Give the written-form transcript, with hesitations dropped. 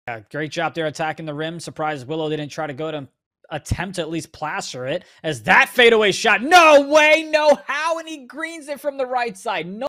Yeah, great job there attacking the rim. Surprised Willow didn't try to go to attempt to at least plaster it. As that fadeaway shot, no way, no how, and he greens it from the right side. No